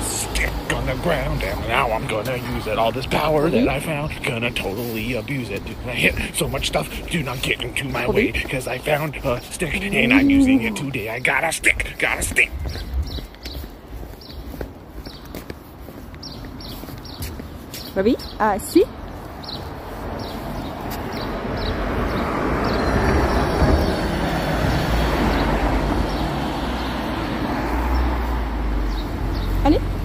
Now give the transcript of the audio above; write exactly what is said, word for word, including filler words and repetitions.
stick on the ground, and now I'm gonna use it. All this power that I found, gonna totally abuse it. I hit so much stuff, do not get into my way, because I found a stick, and I'm using it today. I got a stick, got a stick. Robby, uh, suis. Allez.